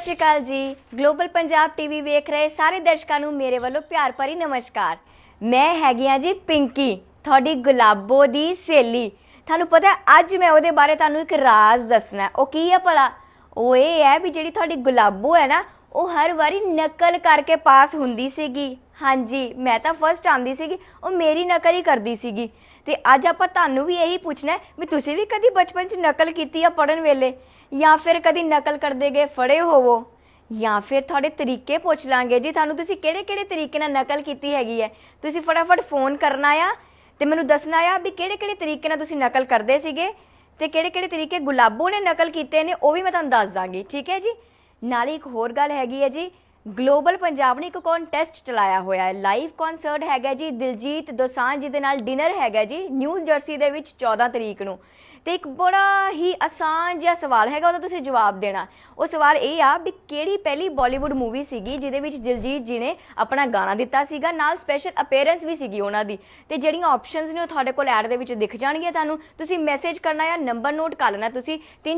श्री अकाल जी। Global Punjab TV वेख रहे सारे दर्शकों नूं मेरे वालों प्यार भरी नमस्कार। मैं हैगी हाँ जी पिंकी, थोड़ी गुलाबो दी सहेली। थानू पता है अज मैं उहदे बारे थानू एक राज दसना है। वो की है भला? वो ये है भी जिहड़ी थोड़ी गुलाबो है ना, वो हर बारी नकल करके पास हुंदी सीगी। हाँ जी, मैं तो फर्स्ट आंदी सीगी, वो मेरी नकल ही करदी सीगी। ते अज आपां तुहानू भी यही पूछना है भी तुसीं भी कदी बचपन च नकल कीती है पढ़न वेले, या फिर कदी नकल करदे गए फड़े होवो, या फिर थोड़े तरीके पूछ लांगे जी थानू तुसीं किहड़े-किहड़े तरीके नाल नकल कीती हैगी है। तुसीं फटाफट फोन करना आ ते मैनूं दसना आ भी किहड़े-किहड़े तरीके नाल तुसीं नकल करदे सीगे ते किहड़े-किहड़े तरीके गुलाबो ने नकल कीते ने, वो भी मैं तुहानू दस दांगी। ठीक है जी। नाले एक होर गल हैगी है जी, ग्लोबल पंजाब ने एक कॉन्टेस्ट चलाया होया है, लाइव कॉन्सर्ट हैगा जी दिलजीत दोसांझ जी दे नाल डिनर हैगा जी न्यू जर्सी दे विच 14 तरीक नूं। तो एक बड़ा ही आसान जिहा सवाल हैगा, ਉਹਦਾ ਤੁਸੀਂ जवाब देना। वो सवाल ये आ भी ਕਿਹੜੀ ਪਹਿਲੀ बॉलीवुड मूवी ਸੀਗੀ ਜਿਹਦੇ ਵਿੱਚ ਦਿਲਜੀਤ ਜੀ ਨੇ ਆਪਣਾ ਗਾਣਾ ਦਿੱਤਾ ਸੀਗਾ, ਨਾਲ ਸਪੈਸ਼ਲ ਅਪੀਅਰੈਂਸ ਵੀ ਸੀਗੀ ਉਹਨਾਂ ਦੀ। ਤੇ ਜਿਹੜੀਆਂ ਆਪਸ਼ਨਸ ਨੇ ਉਹ ਤੁਹਾਡੇ ਕੋਲ ਐਡ ਦੇ ਵਿੱਚ ਦਿਖ ਜਾਣਗੀਆਂ ਤੁਹਾਨੂੰ। ਤੁਸੀਂ ਮੈਸੇਜ ਕਰਨਾ ਆ, ਨੰਬਰ ਨੋਟ ਕਰ ਲੈਣਾ ਤੁਸੀਂ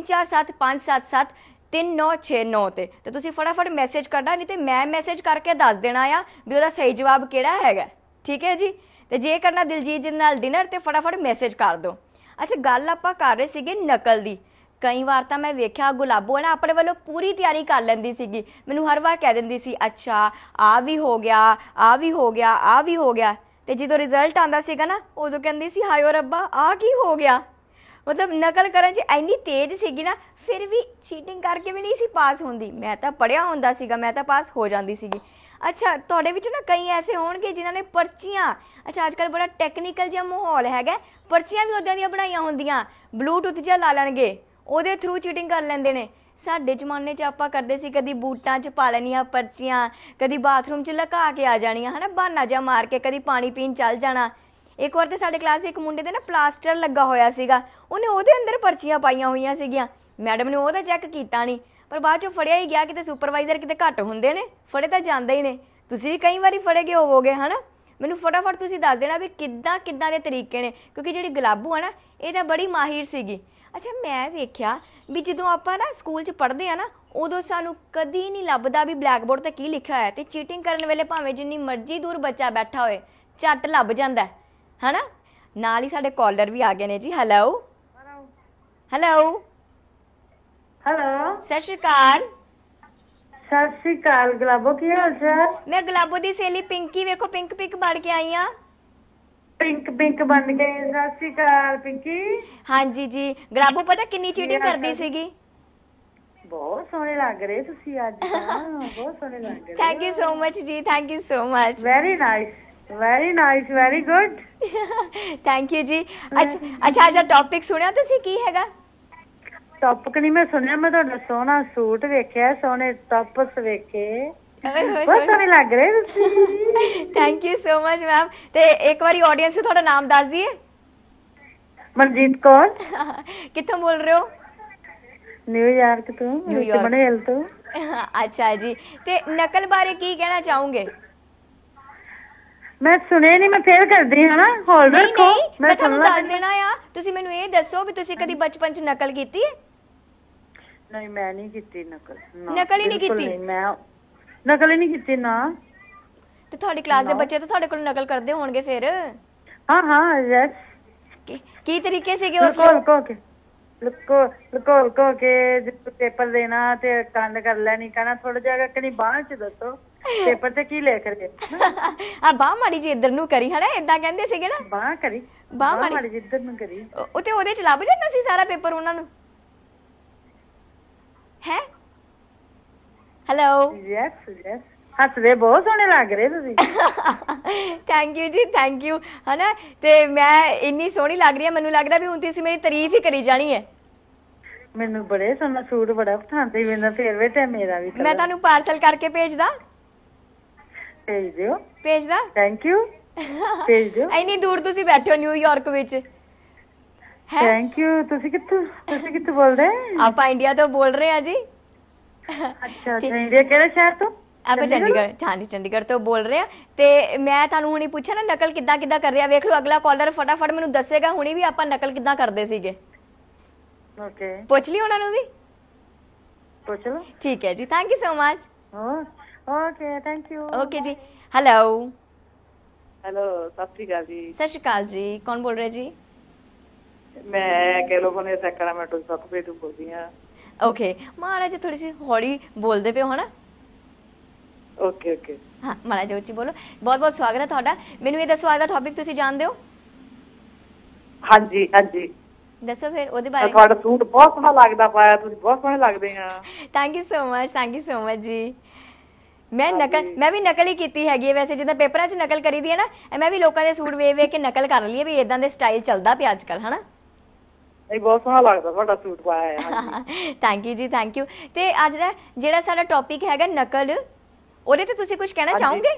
347577 3969 ਤੇ ਤੁਸੀਂ ਫਟਾਫਟ ਮੈਸੇਜ ਕਰਨਾ, ਨਹੀਂ ਤੇ ਮੈਂ ਮੈਸੇਜ ਕਰਕੇ ਦੱਸ ਦੇਣਾ ਆ ਵੀ ਉਹਦਾ ਸਹੀ ਜਵਾਬ ਕਿਹੜਾ ਹੈਗਾ। ਠੀਕ ਹੈ ਜੀ। ਤੇ ਜੇ ਕਰਨਾ ਦਿਲਜੀਤ ਜੀ ਨਾਲ ਡਿਨਰ ਤੇ ਫਟਾਫਟ ਮੈਸੇਜ ਕਰ ਦਿਓ। अच्छा गल आपां कर रहे सीगे नकल दी। कई बार तो मैं वेख्या गुलाबो है ना अपने वालों पूरी तैयारी कर लैंदी सीगी, मैनूं हर बार कह दिंदी सी अच्छा आ भी हो गया, आ भी हो गया, आ भी हो गया। तो जो रिजल्ट आंदा सीगा ना उदों कहंदी सी हाय ओ रब्बा आ की हो गया। मतलब नकल करन च इंनी तेज सीगी ना, फिर भी चीटिंग करके भी नहीं सी पास होंदी। मैं तो पढ़िया होंदा सीगा, मैं तो पास हो जाती सीगी। अच्छा तुहाडे विच ना कई ऐसे होणगे जिन्हां ने पर्चियां, अच्छा अजकल बड़ा टैक्नीकल जिहा माहौल हैगा, पर्चियां भी उदां दियां बनाईयां होंदियां, ब्लूटूथ जिहा ला लैणगे ਉਹਦੇ थ्रू चीटिंग कर ਲੈਂਦੇ ਨੇ। ਸਾਡੇ ਜ਼ਮਾਨੇ 'ਚ ਆਪਾਂ ਕਰਦੇ ਸੀ कदी बूटां 'ਚ पा ਲੈਣੀਆਂ पर्चियां, कदी बाथरूम 'ਚ लुका के आ जाणीਆਂ है ना, बहाना जिहा मार के कदी पानी पीण चल जाना। एक बार तो साडे क्लास एक मुंडे दे ना प्लास्टर लगा होया सीगा, ਉਹਨੇ ਉਹਦੇ अंदर पर्चियां पाईयां होईयां सीगीਆਂ। मैडम ने ਉਹਦਾ चैक कीता नहीं, पर बाद चों फड़िया ही गया। किते सुपरवाइजर किते घट हुंदे ने, फड़े तो जांदे ही ने। तुसीं भी कई बारी फड़े गए होवोगे है ना। मैनूं फटाफट तुसीं दस देना भी किद्दां किद्दां दे तरीके ने, क्योंकि जिहड़ी गुलाबो है ना ये तां बड़ी माहिर सीगी। अच्छा मैं वेख्या भी जदों आपां ना स्कूल च पढ़दे आ ना उदों सानूं कदी नहीं लभदा भी ब्लैक बोर्ड ते की लिखिया होया, ते चीटिंग करन वेले भावें जिन्नी मर्जी दूर बच्चा बैठा होए झट लभ जांदा है ना। नाल ही साडे कॉलर भी आ गए ने जी। हैलो हैलो हेलो सत श्री अकाल। सत श्री अकाल गुलाबो की हाल चाल? मैं गुलाबो दी सहेली पिंकी, वेखो पिंक पिंक बन के आई हाँ। पिंक पिंक बन गई। सत श्री अकाल पिंकी। हाँ जी जी। गुलाबो पता किन्नी चीटिंग करदी सीगी? बहुत सोहने लग रहे तुसी अज तां, बहुत सोहने लग रहे। थैंक यू सो मच जी, thank you so much. Very nice very nice very good. Thank you जी। अच्छा अच्छा टॉपिक सुनिया तुसी की हैगा? टॉपिक नहीं मैं सुनिया, मैं तुहाडा सोहना सूट वेख्या, सोहने टॉप्स वेखे, बहुत सोहने लग रहे तुसी। Thank you so much ma'am. ते एक बारी ऑडियंस को थोड़ा नाम दस दिए। मनजीत कौर। कित्थों बोल रहे हो? न्यूयॉर्क तो, न्यूयॉर्क बनेल तो। अच्छा जी। ते नकल बारे की कहना चाहूंगे? मैं सुने नहीं, मैं फेर करदी हां ना, होल्ड नहीं रखो नहीं मैं सुन तुहानू ला। दस देना आ। तुसी मैनू ये दसो भी तुसी कदी बचपन च नकल कीती है? नहीं मैं नहीं कीती नकल। ना, नकल ही नहीं बिल्कुल कीती? नहीं, मैं नकल ही नहीं कीती ना। ते थोड़ी क्लास दे बच्चे तो थोड़े कोल नकल करदे होणगे फिर। हाँ हाँ यस। की तरीके से लुको लुको के लुको के जो पेपर देना ते कंड कर लेनी, कहना थोड़ा जगह कहीं बाहर च दसो पेपर ते की लिख रहे। आ बाह माड़ी जी इधर नू करी है ना, इदां कहंदे सीगे ना। बाह करी, बाह माड़ी माड़ी जी इधर नू करी। ਉਹ ਤੇ ਉਹਦੇ ਚ ਲੱਭ ਜਾਂਦਾ ਸੀ ਸਾਰਾ ਪੇਪਰ ਉਹਨਾਂ ਨੂੰ ਹੈ। ਹੈਲੋ यस यस हसदे बहुत सोहने लग रहे तुसी। थैंक यू जी थैंक यू है ना। ते मैं इन्नी सोहनी लग रही है, मैनू लगदा भी हुण तुसीं मेरी तारीफ ही करी जानी है। मैनू बड़े सोहना सूट बड़ा पसंद है, मेरा फेवरेट है मेरा भी। मैं तुहानू पार्सल करके भेजदा? भेज दियो। भेजदा? थैंक यू भेज दियो। इन्नी दूर तुसीं बैठे हो न्यूयॉर्क विच है। Thank you. तुसी कित्थों बोल रहे हैं? आपां इंडिया तो बोल रहे हैं जी। अच्छा इंडिया केड़े शहर तो? ਆਪਾਂ ਚੰਡੀਗੜ੍ਹ, ਹਾਂਜੀ ਚੰਡੀਗੜ੍ਹ ਤੋਂ ਬੋਲ ਰਹੇ ਆ। ਤੇ ਮੈਂ ਤੁਹਾਨੂੰ ਹੁਣੀ ਪੁੱਛਿਆ ਨਾ ਨਕਲ ਕਿੱਦਾਂ ਕਿੱਦਾਂ ਕਰ ਰਿਹਾ, ਵੇਖ ਲਓ ਅਗਲਾ ਕਾਲਰ ਫਟਾਫਟ ਮੈਨੂੰ ਦੱਸੇਗਾ ਹੁਣੀ ਵੀ ਆਪਾਂ ਨਕਲ ਕਿੱਦਾਂ ਕਰਦੇ ਸੀਗੇ। ਓਕੇ ਪੁੱਛ ਲਈ ਉਹਨਾਂ ਨੂੰ ਵੀ। ਪੁੱਛ ਲਓ। ਠੀਕ ਹੈ ਜੀ, thank you so much. Okay, thank you. Okay ਜੀ। ਹੈਲੋ। ਹੈਲੋ, ਸਤਿ ਸ਼੍ਰੀ ਅਕਾਲ ਜੀ। ਸਤਿ ਸ਼੍ਰੀ ਅਕਾਲ ਜੀ, ਕੌਣ ਬੋਲ ਰਹੇ ਜੀ? ਮੈਂ ਕੈਲੀਫੋਰਨੀਆ ਸੈਕਰਾਮੈਂਟੋ ਸਾਊਥ ਬੇ ਤੋਂ ਬੋਲਦੀ ਹਾਂ। ਓਕੇ, ਮਾੜਾ ਜੀ ਥੋੜੀ ਜਿਹੀ ਹੌਲੀ ਬੋਲਦੇ ਪਿਓ ਹਨਾ। Okay okay. ਹਾਂ, ਮਾੜਾ ਜਿਹਾ ਉੱਚੀ ਬੋਲੋ। ਬਹੁਤ ਬਹੁਤ ਸਵਾਗਤ ਹੈ ਤੁਹਾਡਾ। ਮੈਨੂੰ ਇਹ ਦੱਸੋ, ਅੱਜ ਦਾ ਟੌਪਿਕ ਤੁਸੀਂ ਜਾਣਦੇ ਹੋ? ਹਾਂਜੀ ਹਾਂਜੀ। ਦੱਸੋ ਫਿਰ ਉਹਦੇ ਬਾਰੇ। ਤੁਹਾਡਾ ਸੂਟ ਬਹੁਤ ਸੋਹਣਾ ਲੱਗਦਾ ਪਾਇਆ, ਤੁਸੀਂ ਬਹੁਤ ਸੋਹਣੇ ਲੱਗਦੇ ਆ। Thank you so much, thank you so much ਜੀ। ਮੈਂ ਵੀ ਨਕਲ ਹੀ ਕੀਤੀ ਹੈਗੀ ਹੈ ਵੈਸੇ, ਜਿੱਦਾਂ ਪੇਪਰਾਂ 'ਚ ਨਕਲ ਕਰੀ ਦੀ ਹੈ ਨਾ, ਮੈਂ ਵੀ ਲੋਕਾਂ ਦੇ ਸੂਟ ਵੇਖ ਵੇਖ ਕੇ ਨਕਲ ਕਰ ਲਈ ਹੈ ਵੀ ਇਦਾਂ ਦੇ ਸਟਾਈਲ ਚੱਲਦਾ ਪਿਆ ਅੱਜ ਕੱਲ੍ਹ, ਹਨਾ। ਨਹੀਂ, ਬਹੁਤ ਸੋਹਣਾ ਲੱਗਦਾ ਤੁਹਾਡਾ ਸੂਟ ਪਾਇਆ ਹੈ। ਥੈਂਕ ਯੂ ਜੀ, ਥੈਂਕ ਯੂ। ਤੇ ਅੱਜ ਦਾ ਜਿਹੜਾ ਸਾਡਾ ਟੌਪਿਕ ਹੈਗਾ ਨਕਲ, ਉਹਦੇ ਤੇ ਤੁਸੀਂ ਕੁਝ ਕਹਿਣਾ ਚਾਹੋਗੇ?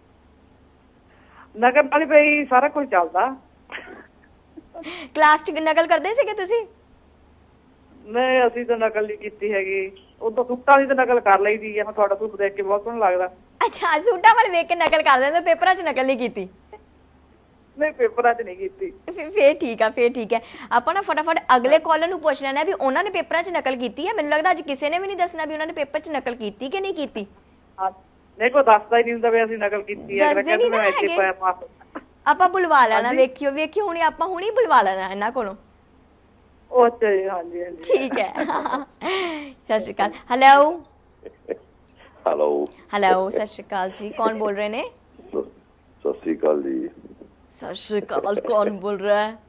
ਨਕਲ ਵਾਲੀ ਬਈ ਸਾਰਾ ਕੁਝ ਚੱਲਦਾ। ਕਲਾਸ 'ਚ ਨਕਲ ਕਰਦੇ ਸੀਗੇ ਤੁਸੀਂ? ਨਹੀਂ, ਅਸੀਂ ਤਾਂ ਨਕਲ ਨਹੀਂ ਕੀਤੀ ਹੈਗੀ। ਉਦੋਂ ਸੂਟਾਂ ਦੀ ਤਾਂ ਨਕਲ ਕਰ ਲਈਦੀ ਹੈ। ਤੁਹਾਡਾ ਸੂਟ ਦੇਖ ਕੇ ਬਹੁਤ ਸੋਹਣਾ ਲੱਗਦਾ। ਅੱਛਾ, ਸੂਟਾਂ ਵੱਲ ਵੇਖ ਕੇ ਨਕਲ ਕਰ ਦਿੰਦੇ, ਪੇਪਰਾਂ 'ਚ ਨਕਲ ਨਹੀਂ ਕੀਤੀ? ਨਹੀਂ, ਪੇਪਰਾਂ 'ਚ ਨਹੀਂ ਕੀਤੀ। ਫੇਰ ਠੀਕ ਆ, ਫੇਰ ਠੀਕ ਹੈ। ਆਪਾਂ ਨਾ ਫਟਾਫਟ ਅਗਲੇ ਕਾਲਰ ਨੂੰ ਪੁੱਛ ਲੈਣਾ ਵੀ ਉਹਨਾਂ ਨੇ ਪੇਪਰਾਂ 'ਚ ਨਕਲ ਕੀਤੀ ਹੈ। ਮੈਨੂੰ ਲੱਗਦਾ ਅੱਜ ਕਿਸੇ ਨੇ ਵੀ ਨਹੀਂ ਦੱਸਣਾ ਵੀ ਉਹਨਾਂ ਨੇ ਪੇਪਰ 'ਚ ਨਕਲ ਕੀਤੀ ਕਿ ਨਹੀਂ ਕੀਤੀ। ਹਾਂ, ਨਹੀਂ, ਕੋਈ ਦੱਸਦਾ ਹੀ ਨਹੀਂ ਹੁੰਦਾ ਵੀ ਅਸੀਂ ਨਕਲ ਕੀਤੀ ਹੈ। ਦੱਸਦੇ ਨਹੀਂ ਨਾ ਹੈਗੇ। ਆਪਾਂ ਬੁਲਵਾ ਲੈਣਾ, ਵੇਖਿਓ ਵੇਖਿਓ ਹੁਣੇ ਆਪਾਂ ਹੁਣੀ ਬੁਲਵਾ ਲੈਣਾ ਇਹਨਾਂ ਕੋਲੋਂ। ਅੱਛਾ ਜੀ, ਹਾਂਜੀ ਹਾਂਜੀ। ਠੀਕ ਹੈ। ਸਤਿ ਸ਼੍ਰੀ ਅਕਾਲ। Hello hello. ਹੈਲੋ, ਸਤਿ ਸ਼੍ਰੀ ਅਕਾਲ ਜੀ, ਕੌਣ ਬੋਲ ਰਹੇ ਨੇ? ਸਤਿ ਸ਼੍ਰੀ ਅਕਾਲ ਜੀ। ਸਤਿ ਸ਼੍ਰੀ ਅਕਾਲ, ਕੌਣ ਬੋਲ ਰਿਹਾ ਹੈ?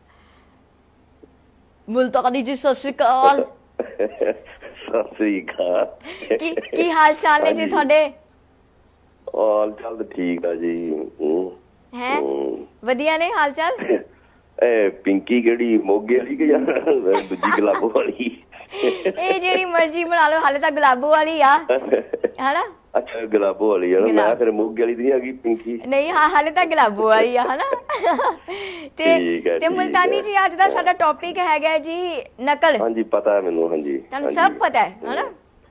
ਮੁਲਤਾਨੀ ਜੀ, ਸਤਿ ਸ਼੍ਰੀ ਅਕਾਲ। ਸਤਿ ਸ਼੍ਰੀ ਅਕਾਲ। ਕੀ ਹਾਲ ਚਾਲ ਨੇ ਜੀ ਤੁਹਾਡੇ? ਹਾਲ ਚਾਲ ਤਾਂ ਠੀਕ ਆ ਜੀ। ਹੈ ਵਧੀਆ ਨੇ ਹਾਲ ਚਾਲ? ਇਹ ਪਿੰਕੀ ਕਿਹੜੀ, ਮੋਗੇ ਵਾਲੀ ਕਿ ਜਾਂ ਦੂਜੀ ਗੁਲਾਬੋ ਵਾਲੀ? ਇਹ ਜਿਹੜੀ ਮਰਜ਼ੀ ਬਣਾ ਲਓ, ਹਾਲੇ ਤਾਂ ਗੁਲਾਬੋ ਵਾਲੀ ਆ, ਹਨਾ। ਅੱਛਾ, ਗੁਲਾਬੋ ਵਾਲੀ ਆ। ਮੈਂ ਫਿਰ ਮੋਗੇ ਵਾਲੀ ਨਹੀਂ ਹੈਗੀ ਪਿੰਕੀ? ਨਹੀਂ, ਹਾਂ, ਹਾਲੇ ਤਾਂ ਗੁਲਾਬੋ ਵਾਲੀ ਆ, ਹਨਾ। ਤੇ ਮੁਲਤਾਨੀ ਜੀ, ਅੱਜ ਦਾ ਸਾਡਾ ਟੌਪਿਕ ਹੈਗਾ ਜੀ ਨਕਲ। ਹਾਂਜੀ, ਪਤਾ ਹੈ ਮੈਨੂੰ। ਹਾਂਜੀ, ਤੁਹਾਨੂੰ ਸਭ ਪਤਾ ਹੈ, ਹਨਾ।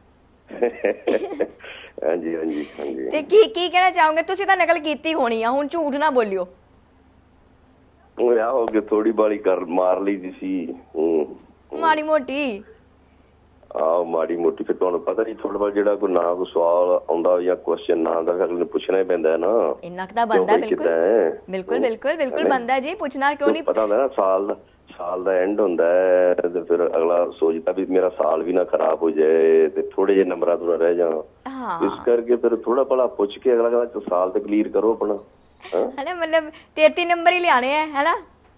ਹਾਂਜੀ ਹਾਂਜੀ ਹਾਂਜੀ। ਤੇ ਕੀ ਕਹਿਣਾ ਚਾਹੋਗੇ? ਤੁਸੀਂ ਤਾਂ ਨਕਲ ਕੀਤੀ ਹੋਣੀ ਆ, ਹੁਣ ਝੂਠ ਨਾ ਬੋਲਿਓ। ਉਹ ਆ ਹੋ ਕੇ ਥੋੜੀ ਬਾਲੀ ਕਰ ਮਾਰ ਲਈ ਸੀ। ਮਾੜੀ ਮੋਟੀ? ਆਹ, ਮਾੜੀ ਮੋਟੀ। ਫਿਰ ਤੁਹਾਨੂੰ ਪਤਾ ਨਹੀਂ, ਥੋੜਾ ਬਹੁਤ ਜਿਹੜਾ ਕੋਈ ਨਾ ਕੋਈ ਸਵਾਲ ਆਉਂਦਾ ਜਾਂ ਕੁਐਸਚਨ ਨਾ ਆਉਂਦਾ, ਫਿਰ ਅਗਲੇ ਨੂੰ ਪੁੱਛਣਾ ਹੀ ਪੈਂਦਾ ਨਾ। ਇੰਨਾ ਕੁ ਤਾਂ ਬਣਦਾ। ਬਿਲਕੁਲ ਬਿਲਕੁਲ ਬਿਲਕੁਲ ਬਿਲਕੁਲ ਬਣਦਾ ਜੀ, ਪੁੱਛਣਾ ਕਿਉਂ ਨਹੀਂ? ਪਤਾ ਹੁੰਦਾ ਨਾ, ਸਾਲ ਦਾ ਐਂਡ ਹੁੰਦਾ ਹੈ ਤੇ ਫਿਰ ਅਗਲਾ ਸੋਚਦਾ ਵੀ ਮੇਰਾ ਸਾਲ ਵੀ ਨਾ ਖਰਾਬ ਹੋ ਜਾਏ ਤੇ ਥੋੜੇ ਜਿਹੇ ਨੰਬਰਾਂ ਤੋਂ ਰਹਿ ਜਾ। ਇਸ ਕਰਕੇ ਫਿਰ ਥੋੜਾ ਭਲਾ ਪੁੱਛ ਕੇ ਅਗਲਾ ਕਹਿੰਦਾ ਸਾਲ ਤੇ ਕਲੀਅਰ ਕਰੋ ਆਪਣਾ, ਹਨਾ। ਮਤਲਬ 33 ਨੰਬਰ ਹੀ ਲਿਆਣੇ ਆ, ਹਨਾ।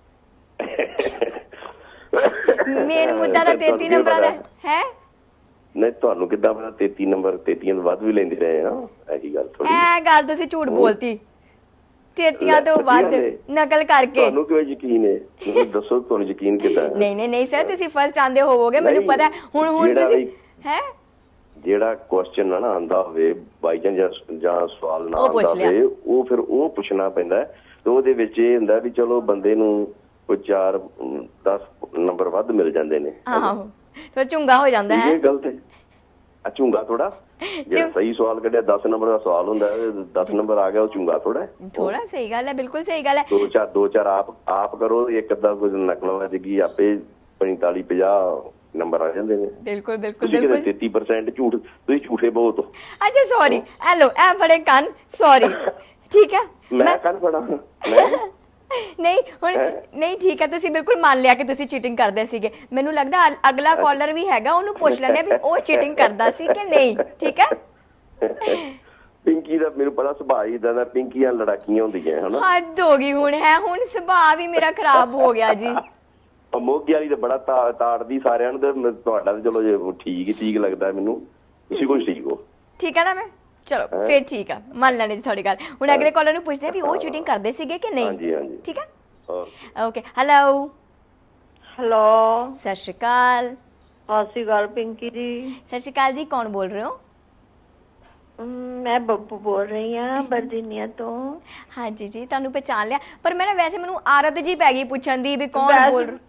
ਮੇਨ ਮੁੱਦਾ ਤਾਂ 33 ਨੰਬਰਾਂ ਦਾ ਹੈ। ਨਹੀਂ, ਤੁਹਾਨੂੰ ਕਿੱਦਾਂ ਪਤਾ 33 ਨੰਬਰ? 33 ਤੋਂ ਵੱਧ ਵੀ ਲੈਂਦੇ ਰਹੇ ਆ। ਇਹੀ ਗੱਲ ਥੋੜੀ। ਇਹ ਗੱਲ ਤੁਸੀਂ ਝੂਠ ਬੋਲਤੀ। 33 ਤੋਂ ਵੱਧ ਨਕਲ ਕਰਕੇ। ਤੁਹਾਨੂੰ ਕਿਵੇਂ ਯਕੀਨ ਹੈ? ਮੈਨੂੰ ਦੱਸੋ, ਤੁਹਾਨੂੰ ਯਕੀਨ ਕਿੱਦਾਂ? ਨਹੀਂ ਨਹੀਂ ਨਹੀਂ ਸਰ, ਤੁਸੀਂ ਫਸਟ ਆਂਦੇ ਹੋਵੋਗੇ, ਮੈਨੂੰ ਪਤਾ। ਹੁਣ ਤੁਸੀਂ ਹੈ ਜਿਹੜਾ ਕੁਐਸਚਨ ਨਾ ਆਉਂਦਾ ਹੋਵੇ ਬਾਈ ਚਾਂਸ ਜਾਂ ਸਵਾਲ ਨਾ ਆਉਂਦਾ ਹੋਵੇ, ਉਹ ਫਿਰ ਉਹ ਪੁੱਛਣਾ ਪੈਂਦਾ। ਤੇ ਉਹਦੇ ਵਿੱਚ ਇਹ ਹੁੰਦਾ ਵੀ ਚਲੋ ਬੰਦੇ ਨੂੰ ਕੋਈ 4-10 ਨੰਬਰ ਵੱਧ ਮਿਲ ਜਾਂਦੇ ਨੇ। ਆਹੋ, ਫਿਰ ਝੁੰਗਾ ਹੋ ਜਾਂਦਾ ਹੈ। ਇਹ ਗਲਤ ਹੈ। ਝੁੰਗਾ ਥੋੜਾ, ਜੇ ਸਹੀ ਸਵਾਲ ਕੱਢਿਆ 10 ਨੰਬਰ ਦਾ ਸਵਾਲ ਹੁੰਦਾ, 10 ਨੰਬਰ ਆ ਗਿਆ, ਉਹ ਝੁੰਗਾ ਥੋੜਾ। ਥੋੜਾ ਸਹੀ ਗੱਲ ਹੈ, ਬਿਲਕੁਲ ਸਹੀ ਗੱਲ ਹੈ। ਦੋ ਚਾਰ ਆਪ ਕਰੋ, ਇੱਕ ਅੱਧਾ ਕੁਝ ਨਕਲ ਹੋ ਜਾਏਗੀ, ਆਪੇ 45-50 ਨੰਬਰ ਆ ਜਾਂਦੇ ਨੇ। ਬਿਲਕੁਲ ਬਿਲਕੁਲ ਬਿਲਕੁਲ। 33% ਝੂਠ, ਤੁਸੀਂ ਝੂਠੇ ਬਹੁਤ ਹੋ। ਅੱਛਾ, ਸੌਰੀ। ਹੈਲੋ, ਐ ਬੜੇ ਕੰਨ, ਸੌਰੀ। ਠੀਕ ਹੈ, ਮੈਂ ਕੰਨ ਫੜਾ ਨਹੀਂ ਹੁਣ ਨਹੀਂ, ਠੀਕ ਹੈ, ਤੁਸੀਂ ਬਿਲਕੁਲ ਮੰਨ ਲਿਆ ਕਿ ਤੁਸੀਂ ਚੀਟਿੰਗ ਕਰਦੇ ਸੀਗੇ। ਮੈਨੂੰ ਲੱਗਦਾ ਅਗਲਾ ਕਾਲਰ ਵੀ ਹੈਗਾ, ਉਹਨੂੰ ਪੁੱਛ ਲੈਂਦੇ ਵੀ ਉਹ ਚੀਟਿੰਗ ਕਰਦਾ ਸੀ ਕਿ ਨਹੀਂ। ਠੀਕ ਹੈ। ਪਿੰਕੀ ਦਾ ਮੈਨੂੰ ਪਤਾ ਸੁਭਾਅ ਹੀ ਇਦਾਂ ਦਾ, ਪਿੰਕੀਆਂ ਲੜਾਕੀਆਂ ਹੁੰਦੀਆਂ, ਹਨਾ। ਹੱਦ ਹੋ ਗਈ ਹੁਣ, ਹੈ ਹੁਣ ਸੁਭਾਅ ਵੀ ਮੇਰਾ ਖਰਾਬ ਹੋ ਗਿਆ ਜੀ। ਮੋਗੇ ਵਾਲੀ ਤਾਂ ਬੜਾ ਤਾੜਦੀ ਸਾਰਿਆਂ ਨੂੰ, ਤੇ ਤੁਹਾਡਾ ਤਾਂ ਚਲੋ ਜੇ ਠੀਕ ਲੱਗਦਾ ਮੈਨੂੰ। ਤੁਸੀਂ ਕੁਝ ਠੀਕ ਹੋ। ਠੀਕ ਹੈ ਨਾ। ਮੈਂ ਚਲੋ ਫਿਰ ਠੀਕ ਆ, ਮੰਨ ਲੈਣੇ ਜੀ ਤੁਹਾਡੀ ਗੱਲ। ਹੁਣ ਅਗਲੇ ਕਾਲਰ ਨੂੰ ਪੁੱਛਦੇ ਵੀ ਉਹ ਚੀਟਿੰਗ ਕਰਦੇ ਸੀਗੇ ਕਿ ਨਹੀਂ। ਹਾਂਜੀ ਹਾਂਜੀ, ਠੀਕ ਹੈ। ਓਕੇ। ਹੈਲੋ ਹੈਲੋ, ਸਤਿ ਸ਼੍ਰੀ ਅਕਾਲ। ਸਤਿ ਸ਼੍ਰੀ ਅਕਾਲ ਪਿੰਕੀ ਜੀ। ਸਤਿ ਸ਼੍ਰੀ ਅਕਾਲ ਜੀ, ਕੌਣ ਬੋਲ ਰਹੇ ਹੋ? ਮੈਂ ਬੱਬੂ ਬੋਲ ਰਹੀ ਹਾਂ, ਵਰਜੀਨੀਆ ਤੋਂ। ਹਾਂਜੀ ਜੀ, ਤੁਹਾਨੂੰ ਪਹਿਚਾਨ ਲਿਆ, ਪਰ ਮੈਂ ਨਾ ਵੈਸੇ ਮੈਨੂੰ ਆਦਤ ਜੀ ਪੈ ਗਈ ਪੁੱਛਣ ਦੀ ਵੀ ਕੌਣ ਬੋਲ ਰਿਹਾ।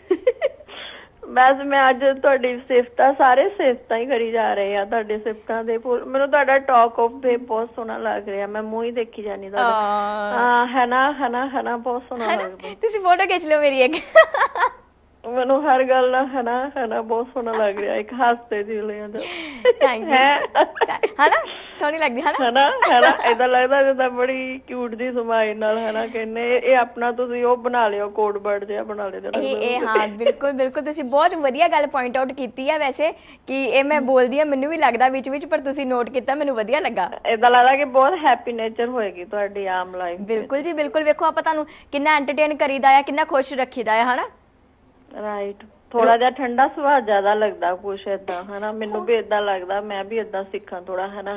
ਬਸ ਮੈਂ ਅੱਜ ਤੁਹਾਡੀ ਸਿਫਤਾਂ, ਸਾਰੇ ਸਿਫਤਾਂ ਹੀ ਕਰੀ ਜਾ ਰਹੇ ਆ, ਤੁਹਾਡੇ ਸਿਫਤਾਂ ਦੇ। ਮੈਨੂੰ ਤੁਹਾਡਾ ਟਾਕ ਆਫ ਵੇ ਬਹੁਤ ਸੋਹਣਾ ਲੱਗ ਰਿਹਾ, ਮੈਂ ਮੂੰਹ ਹੀ ਦੇਖੀ ਜਾਨੀ ਤੁਹਾਡਾ। ਹੈ ਨਾ ਬਹੁਤ ਸੋਹਣਾ ਲੱਗਦਾ। ਤੁਸੀਂ ਫੋਟੋ ਖਿੱਚ ਲਓ ਮੇਰੀ ਇੱਕ। ਮੈਨੂੰ ਹਰ ਗੱਲ ਨਾਲ ਹਨਾ ਬਹੁਤ ਸੋਹਣਾ ਲੱਗ ਰਿਹਾ, ਇੱਕ ਹੱਸਦੇ ਜਿਲੇ ਥੈਂਕ ਯੂ ਹਨਾ, ਸੋਹਣੀ ਲੱਗਦੀ ਹਨਾ ਏਦਾਂ ਲੱਗਦਾ ਜਿੱਦਾਂ ਬੜੀ ਕਿਊਟ ਦੀ ਸਮਾਈ ਨਾਲ ਹਨਾ ਕਹਿੰਦੇ ਇਹ ਆਪਣਾ ਤੁਸੀਂ ਉਹ ਬਣਾ ਲਿਓ ਕੋਡ ਵਰਡ ਜਿਹਾ ਬਣਾ ਲਿਓ ਇਹ ਹਾਂ ਬਿਲਕੁਲ ਬਿਲਕੁਲ, ਤੁਸੀਂ ਬਹੁਤ ਵਧੀਆ ਗੱਲ ਪੁਆਇੰਟ ਆਊਟ ਕੀਤੀ ਹੈ ਵੈਸੇ ਕਿ ਇਹ ਮੈਂ ਬੋਲਦੀ ਹਾਂ ਮੈਨੂੰ ਵੀ ਲੱਗਦਾ ਵਿੱਚ ਵਿੱਚ, ਪਰ ਤੁਸੀਂ ਨੋਟ ਕੀਤਾ, ਮੈਨੂੰ ਵਧੀਆ ਲੱਗਾ। ਏਦਾਂ ਲੱਗਦਾ ਕਿ ਬਹੁਤ ਹੈਪੀ ਨੇਚਰ ਹੋਏਗੀ ਤੁਹਾਡੀ ਆਮ ਲਾਈਫ। ਬਿਲਕੁਲ ਜੀ ਬਿਲਕੁਲ, ਵੇਖੋ ਆਪਾਂ ਤੁਹਾਨੂੰ ਕਿੰਨਾ ਐਂਟਰਟੇਨ ਕਰੀਦਾ ਆ, ਕਿੰਨਾ ਖੁਸ਼ ਰੱਖੀਦਾ ਆ ਹਨਾ। ਰਾਈਟ, ਥੋੜਾ ਜਿਹਾ ਠੰਡਾ ਸੁਭਾਅ ਜ਼ਿਆਦਾ ਲੱਗਦਾ ਕੁਛ ਏਦਾਂ ਹਨਾ, ਮੈਨੂੰ ਵੀ ਏਦਾਂ ਲੱਗਦਾ, ਮੈਂ ਵੀ ਏਦਾਂ ਸਿੱਖਾਂ ਥੋੜਾ ਹਨਾ